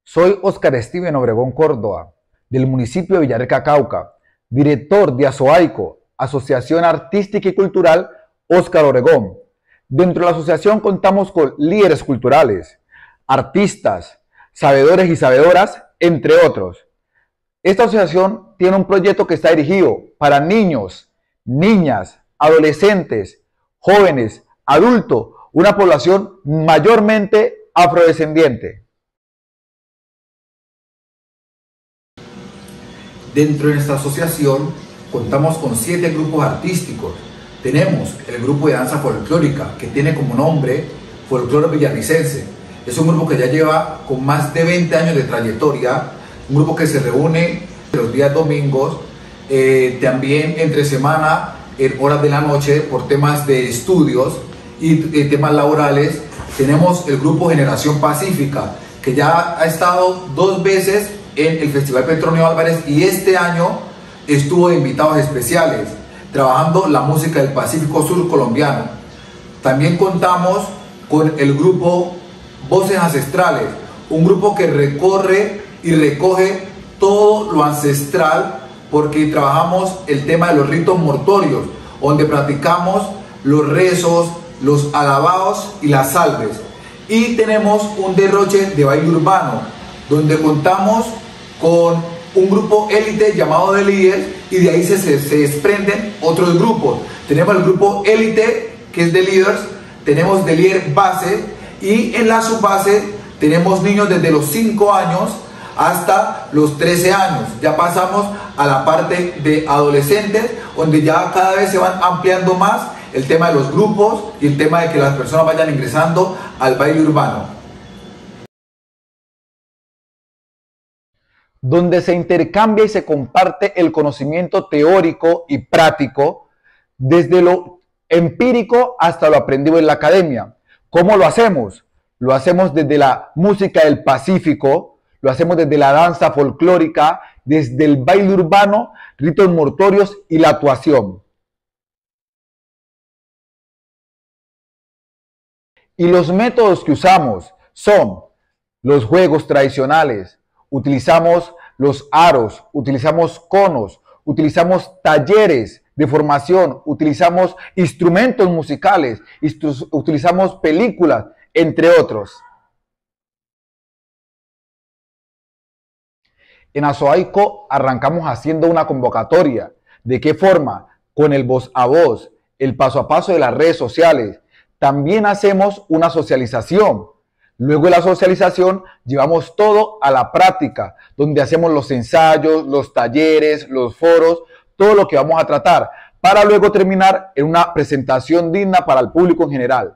Soy Óscar Steven Obregón Córdoba, del municipio de Villarrica, Cauca, director de ASOAICO, Asociación Artística y Cultural Óscar Obregón. Dentro de la asociación contamos con líderes culturales, artistas, sabedores y sabedoras, entre otros. Esta asociación tiene un proyecto que está dirigido para niños, niñas, adolescentes, jóvenes, adultos, una población mayormente afrodescendiente. Dentro de nuestra asociación contamos con 7 grupos artísticos. Tenemos el grupo de danza folclórica, que tiene como nombre Folclore Villarricense. Es un grupo que ya lleva con más de 20 años de trayectoria, un grupo que se reúne los días domingos, también entre semana, en horas de la noche, por temas de estudios y temas laborales. Tenemos el grupo Generación Pacífica, que ya ha estado 2 veces en el Festival Petronio Álvarez y este año estuvo de invitados especiales, trabajando la música del Pacífico Sur colombiano. También contamos con el grupo Voces Ancestrales, un grupo que recorre y recoge todo lo ancestral, porque trabajamos el tema de los ritos mortorios, donde practicamos los rezos, los alabados y las salves. Y tenemos un derroche de baile urbano, donde contamos con un grupo élite llamado The Leaders, y de ahí se desprenden otros grupos. Tenemos el grupo élite, que es The Leaders, tenemos The Líder Base, y en la subbase tenemos niños desde los 5 años hasta los 13 años. Ya pasamos a la parte de adolescentes, donde ya cada vez se van ampliando más el tema de los grupos y el tema de que las personas vayan ingresando al baile urbano. Donde se intercambia y se comparte el conocimiento teórico y práctico, desde lo empírico hasta lo aprendido en la academia. ¿Cómo lo hacemos? Lo hacemos desde la música del Pacífico, lo hacemos desde la danza folclórica, desde el baile urbano, ritos mortorios y la actuación. Y los métodos que usamos son los juegos tradicionales, utilizamos los aros, utilizamos conos, utilizamos talleres de formación, utilizamos instrumentos musicales, utilizamos películas, entre otros. En ASOAICO arrancamos haciendo una convocatoria. ¿De qué forma? Con el voz a voz, el paso a paso de las redes sociales. También hacemos una socialización. Luego de la socialización llevamos todo a la práctica, donde hacemos los ensayos, los talleres, los foros, todo lo que vamos a tratar, para luego terminar en una presentación digna para el público en general.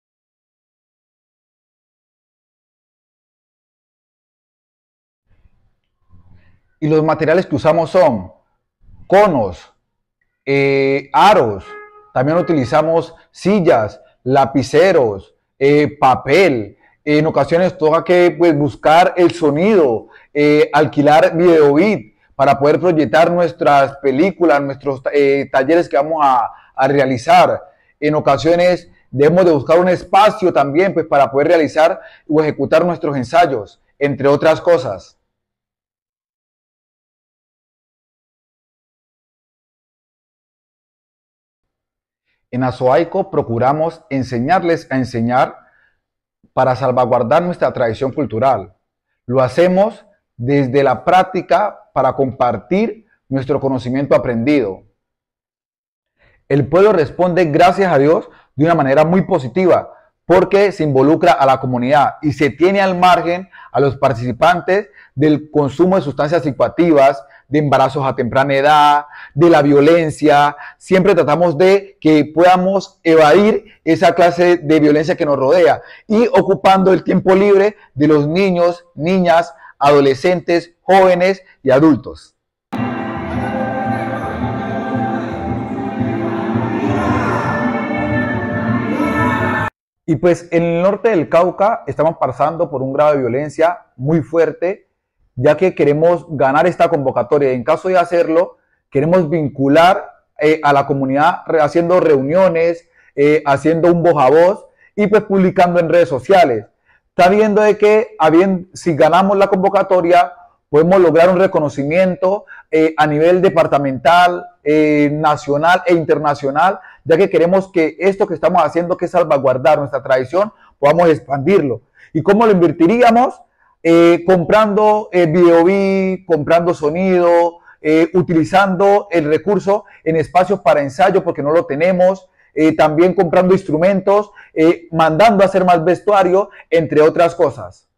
Y los materiales que usamos son conos, aros, también utilizamos sillas, lapiceros, papel. En ocasiones toca que buscar el sonido, alquilar videobit para poder proyectar nuestras películas, nuestros talleres que vamos a realizar. En ocasiones debemos de buscar un espacio también para poder realizar o ejecutar nuestros ensayos, entre otras cosas. En ASOAICO procuramos enseñarles a enseñar para salvaguardar nuestra tradición cultural. Lo hacemos desde la práctica para compartir nuestro conocimiento aprendido. El pueblo responde, gracias a Dios, de una manera muy positiva, porque se involucra a la comunidad y se tiene al margen a los participantes del consumo de sustancias psicoactivas, de embarazos a temprana edad, de la violencia. Siempre tratamos de que podamos evadir esa clase de violencia que nos rodea y ocupando el tiempo libre de los niños, niñas, adolescentes, jóvenes y adultos. Y pues en el norte del Cauca estamos pasando por un grado de violencia muy fuerte, ya que queremos ganar esta convocatoria. En caso de hacerlo, queremos vincular a la comunidad haciendo reuniones, haciendo un voz a voz y pues publicando en redes sociales. está viendo de que si ganamos la convocatoria, podemos lograr un reconocimiento a nivel departamental, nacional e internacional, ya que queremos que esto que estamos haciendo, que es salvaguardar nuestra tradición, podamos expandirlo. ¿Y cómo lo invertiríamos? Comprando video, comprando sonido, utilizando el recurso en espacios para ensayo porque no lo tenemos, también comprando instrumentos, mandando a hacer más vestuario, entre otras cosas.